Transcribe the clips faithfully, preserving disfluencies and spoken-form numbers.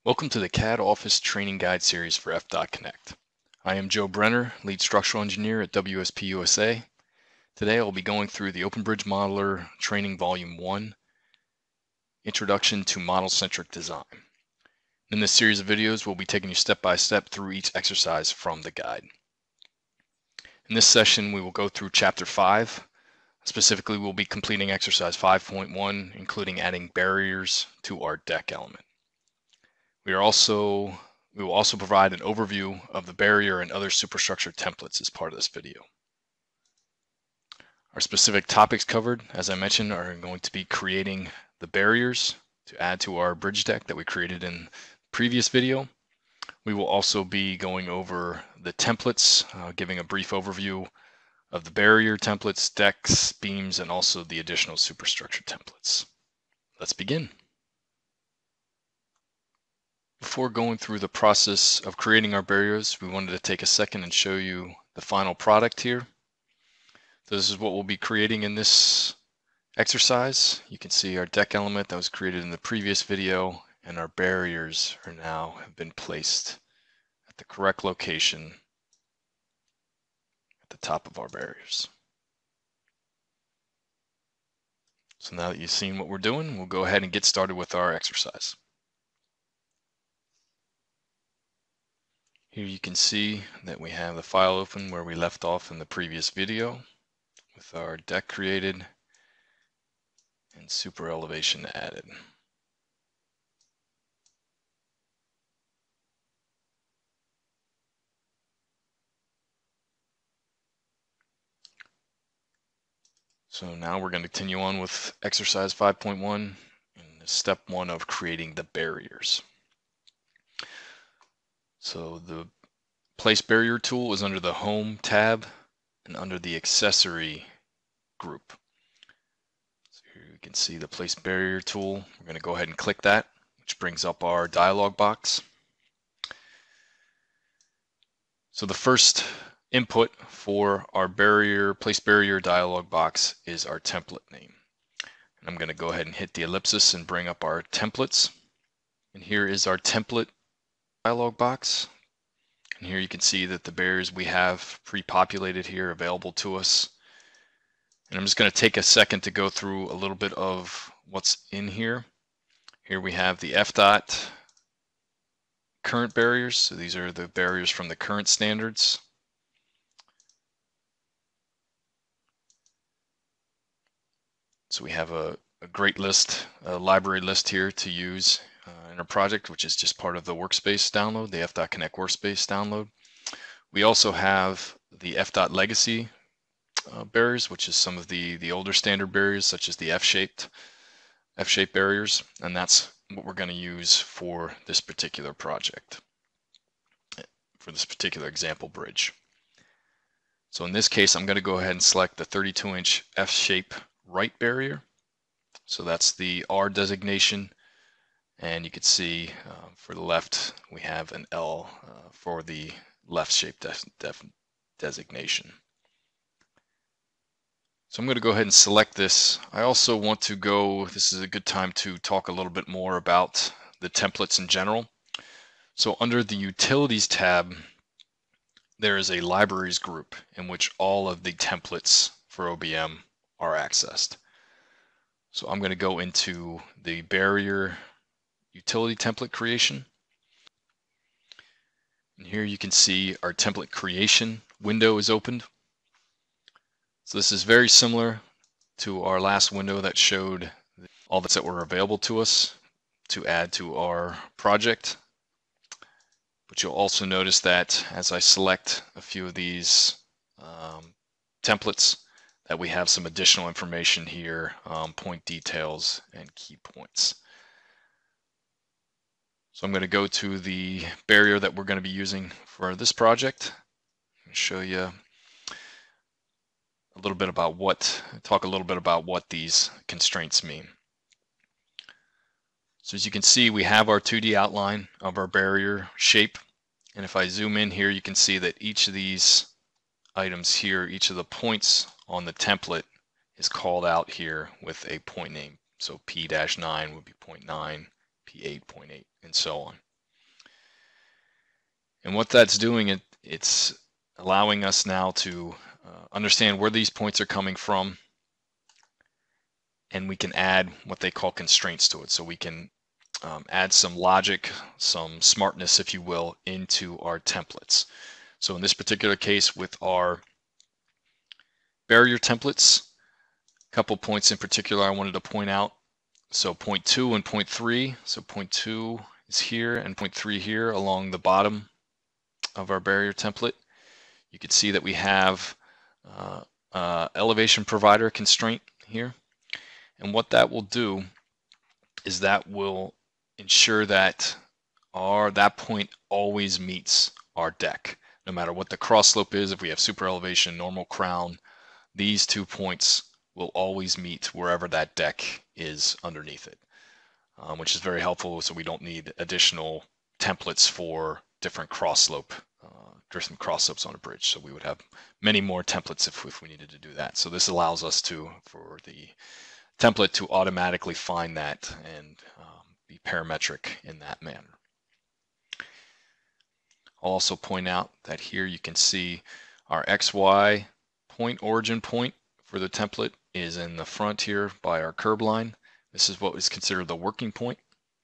Welcome to the C A D Office Training Guide series for F dot Connect. I am Joe Brenner, Lead Structural Engineer at W S P U S A. Today I'll be going through the OpenBridge Modeler Training Volume one, Introduction to Model-Centric Design. In this series of videos, we'll be taking you step by step through each exercise from the guide. In this session, we will go through Chapter five. Specifically, we'll be completing Exercise five point one, including adding barriers to our deck element. We are also, we will also provide an overview of the barrier and other superstructure templates as part of this video. Our specific topics covered, as I mentioned, are going to be creating the barriers to add to our bridge deck that we created in the previous video. We will also be going over the templates, uh, giving a brief overview of the barrier templates, decks, beams, and also the additional superstructure templates. Let's begin. Before going through the process of creating our barriers, we wanted to take a second and show you the final product here. So this is what we'll be creating in this exercise. You can see our deck element that was created in the previous video, and our barriers are now have been placed at the correct location at the top of our barriers. So now that you've seen what we're doing, we'll go ahead and get started with our exercise. Here you can see that we have the file open where we left off in the previous video with our deck created and super elevation added. So now we're going to continue on with exercise five point one and step one of creating the barriers. So the Place Barrier tool is under the Home tab and under the Accessory group. So here you can see the Place Barrier tool. We're going to go ahead and click that, which brings up our dialog box. So the first input for our barrier, Place Barrier dialog box is our template name. And I'm going to go ahead and hit the ellipsis and bring up our templates. And here is our template dialog box. And here you can see that the barriers we have pre-populated here available to us. And I'm just going to take a second to go through a little bit of what's in here. Here we have the F dot current barriers. So these are the barriers from the current standards. So we have a, a great list, a library list here to use uh, in our project, which is just part of the workspace download, the F dot Connect workspace download. We also have the F dot legacy uh, barriers, which is some of the, the older standard barriers, such as the F-shaped F-shaped barriers, and that's what we're going to use for this particular project, for this particular example bridge. So in this case, I'm going to go ahead and select the thirty-two inch F-shape right barrier. So that's the R designation, and you can see uh, for the left we have an L uh, for the left shape de de designation. So I'm going to go ahead and select this. I also want to go, this is a good time to talk a little bit more about the templates in general. So under the Utilities tab, there is a Libraries group in which all of the templates for O B M are accessed. So I'm going to go into the barrier utility template creation. And here you can see our template creation window is opened. So this is very similar to our last window that showed all the that were available to us to add to our project. But you'll also notice that as I select a few of these um, templates, that we have some additional information here, um, point details and key points. So I'm going to go to the barrier that we're going to be using for this project and show you a little bit about what, talk a little bit about what these constraints mean. So as you can see, we have our two D outline of our barrier shape. And if I zoom in here, you can see that each of these items here, each of the points on the template is called out here with a point name. So P nine would be point nine, P eight, point eight, and so on. And what that's doing, it, it's allowing us now to uh, understand where these points are coming from, and we can add what they call constraints to it. So we can um, add some logic, some smartness, if you will, into our templates. So in this particular case with our barrier templates, a couple points in particular I wanted to point out. So point two and point three, so point two is here and point three here along the bottom of our barrier template. You can see that we have uh, uh, elevation provider constraint here. And what that will do is that will ensure that our that point always meets our deck. No matter what the cross slope is, if we have super elevation, normal crown, these two points will always meet wherever that deck is underneath it, um, which is very helpful, so we don't need additional templates for different cross slope, uh, different cross slopes on a bridge. So we would have many more templates if, if we needed to do that. So this allows us to, for the template to automatically find that and um, be parametric in that manner. I'll also point out that here you can see our X Y point, origin point for the template is in the front here by our curb line. This is what is considered the working point.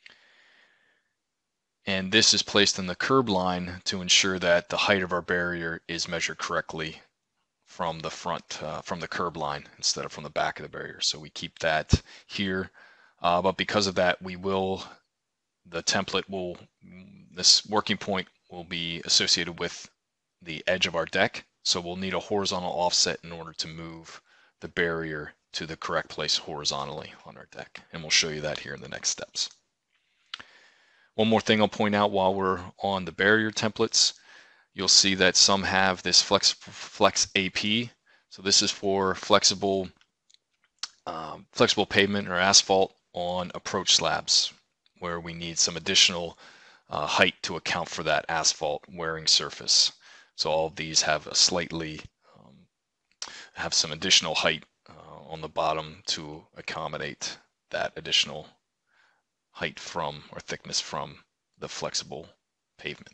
And this is placed in the curb line to ensure that the height of our barrier is measured correctly from the front, uh, from the curb line instead of from the back of the barrier. So we keep that here. Uh, but because of that, we will, the template will, this working point will be associated with the edge of our deck. So we'll need a horizontal offset in order to move the barrier to the correct place horizontally on our deck. And we'll show you that here in the next steps. One more thing I'll point out while we're on the barrier templates, you'll see that some have this flex, flex A P. So this is for flexible, um, flexible pavement or asphalt on approach slabs, where we need some additional uh, height to account for that asphalt wearing surface. So all of these have a slightly, um, have some additional height uh, on the bottom to accommodate that additional height from, or thickness from, the flexible pavement.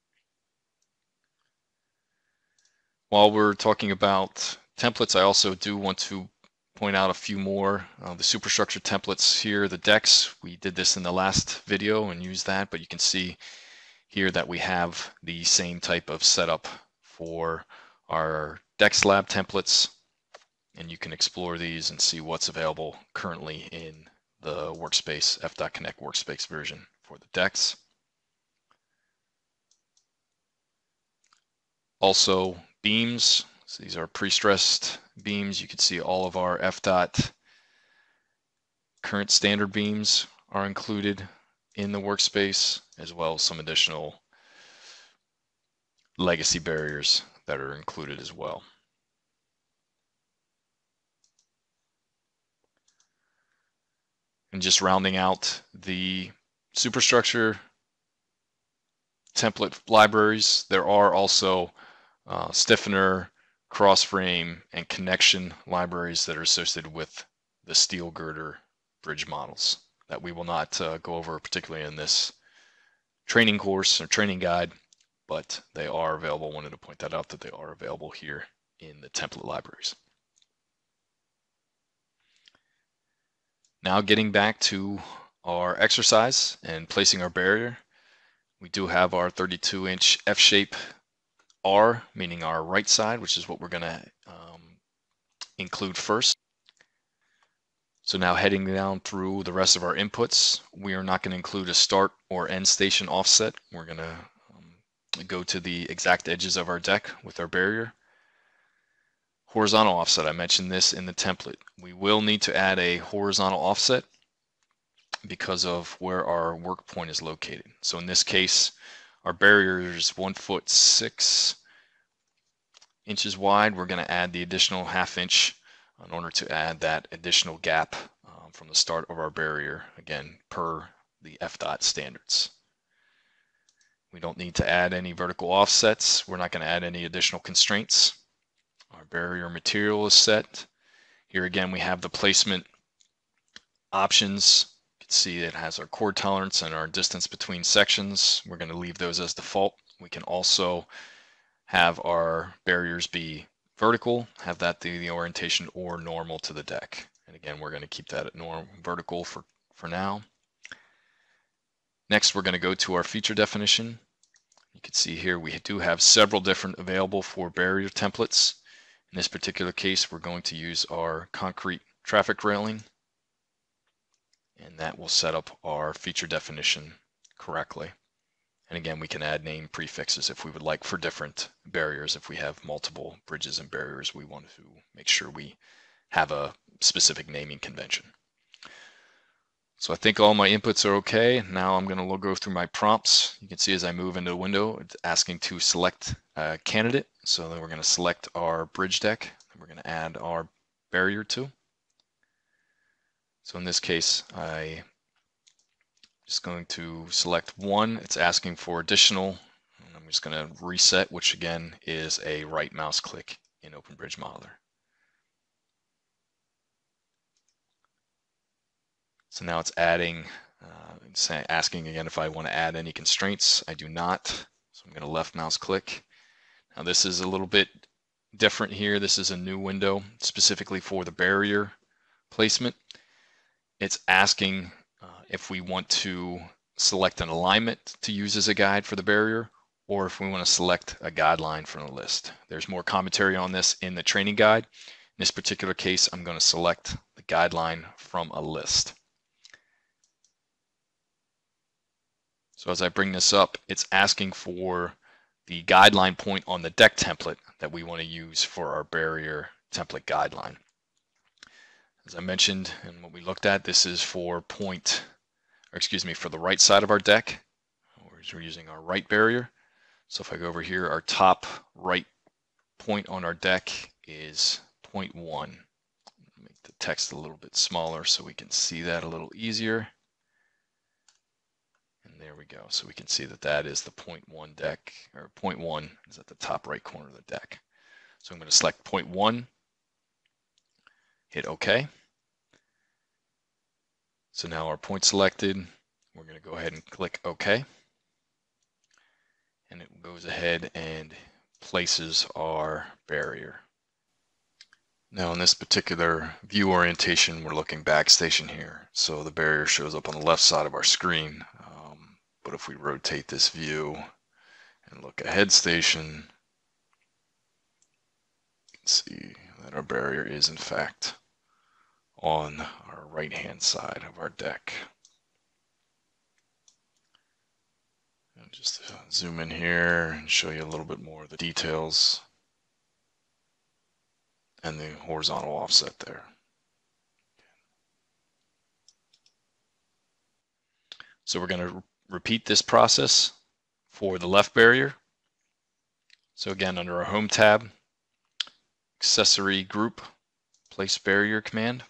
While we're talking about templates, I also do want to point out a few more. Uh, the superstructure templates here, the decks, we did this in the last video and used that, but you can see here that we have the same type of setup for our deck slab templates, and you can explore these and see what's available currently in the workspace, F dot Connect workspace version for the decks. Also beams, so these are pre-stressed beams. You can see all of our F dot current standard beams are included in the workspace, as well as some additional legacy barriers that are included as well. And just rounding out the superstructure template libraries, there are also uh, stiffener, cross frame, and connection libraries that are associated with the steel girder bridge models that we will not uh, go over particularly in this training course or training guide, but they are available. I wanted to point that out, that they are available here in the template libraries. Now getting back to our exercise and placing our barrier, we do have our thirty-two inch F-shape R, meaning our right side, which is what we're going to um, include first. So now heading down through the rest of our inputs, we are not going to include a start or end station offset. We're going to um, go to the exact edges of our deck with our barrier. Horizontal offset, I mentioned this in the template. We will need to add a horizontal offset because of where our work point is located. So in this case, our barrier is one foot six inches wide. We're going to add the additional half inch in order to add that additional gap um, from the start of our barrier, again, per the F dot standards. We don't need to add any vertical offsets. We're not going to add any additional constraints. Our barrier material is set. Here again, we have the placement options. You can see it has our chord tolerance and our distance between sections. We're going to leave those as default We can also have our barriers be vertical, have that be the orientation, or normal to the deck. And again, we're going to keep that at normal vertical for, for now. Next, we're going to go to our feature definition. You can see here we do have several different available for barrier templates. In this particular case, we're going to use our concrete traffic railing, and that will set up our feature definition correctly. And again, we can add name prefixes if we would like for different barriers. If we have multiple bridges and barriers, we want to make sure we have a specific naming convention. So I think all my inputs are okay. Now I'm going to go through my prompts. You can see as I move into the window, it's asking to select a candidate. So then we're going to select our bridge deck, and we're going to add our barrier to. So in this case, I just going to select one. It's asking for additional, and I'm just going to reset, which again is a right mouse click in OpenBridge Modeler. So now it's adding, uh, it's asking again if I want to add any constraints. I do not, so I'm going to left mouse click. Now this is a little bit different here. This is a new window specifically for the barrier placement. It's asking uh, if we want to select an alignment to use as a guide for the barrier, or if we want to select a guideline from the list. There's more commentary on this in the training guide. In this particular case, I'm going to select the guideline from a list. So as I bring this up, it's asking for the guideline point on the deck template that we want to use for our barrier template guideline. As I mentioned and what we looked at, this is for point, or excuse me, for the right side of our deck. We're using our right barrier. So if I go over here, our top right point on our deck is point one. Make the text a little bit smaller so we can see that a little easier. And there we go. So we can see that that is the point one deck, or point one is at the top right corner of the deck. So I'm going to select point one, hit OK. So now our point selected, we're going to go ahead and click OK. And it goes ahead and places our barrier. Now in this particular view orientation, we're looking backstation here. So the barrier shows up on the left side of our screen. Um, but if we rotate this view and look ahead station, you can see that our barrier is in fact on our right hand side of our deck. And just zoom in here and show you a little bit more of the details and the horizontal offset there. So we're going to re repeat this process for the left barrier. So again, under our Home tab, accessory group, place barrier command.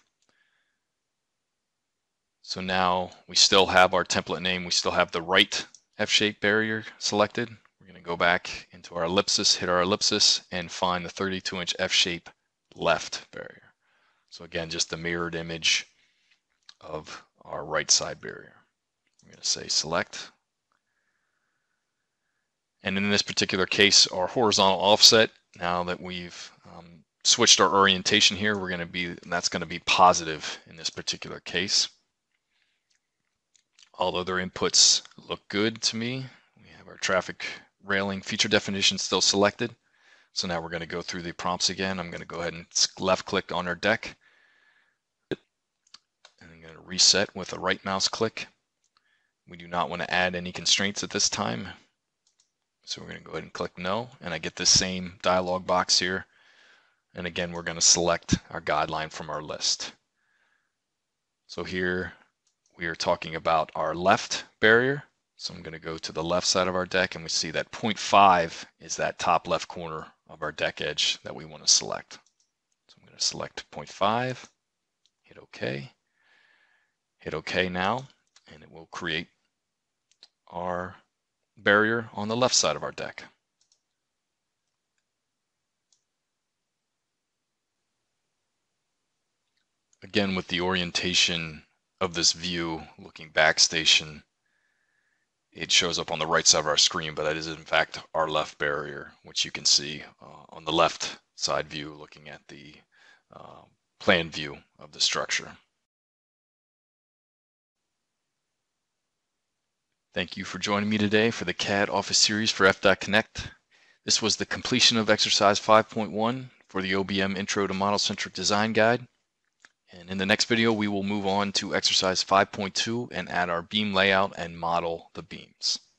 So now we still have our template name. We still have the right F-shaped barrier selected. We're going to go back into our ellipsis, hit our ellipsis, and find the thirty-two inch F-shape left barrier. So again, just the mirrored image of our right side barrier. I'm going to say select. And in this particular case, our horizontal offset, now that we've um, switched our orientation here, we're going to be, that's going to be positive in this particular case. All other inputs look good to me. We have our traffic railing feature definition still selected. So now we're going to go through the prompts again. I'm going to go ahead and left click on our deck. And I'm going to reset with a right mouse click. We do not want to add any constraints at this time. So we're going to go ahead and click no. And I get this same dialog box here. And again, we're going to select our guideline from our list. So here we are talking about our left barrier. So I'm going to go to the left side of our deck, and we see that point five is that top left corner of our deck edge that we want to select. So I'm going to select point five, hit OK, hit OK now, and it will create our barrier on the left side of our deck. Again, with the orientation of this view looking backstation, it shows up on the right side of our screen, but that is in fact our left barrier, which you can see uh, on the left side view looking at the uh, plan view of the structure. Thank you for joining me today for the C A D Office series for F dot Connect. This was the completion of exercise five point one for the O B M Intro to Model-Centric Design Guide. And in the next video, we will move on to exercise five point two and add our beam layout and model the beams.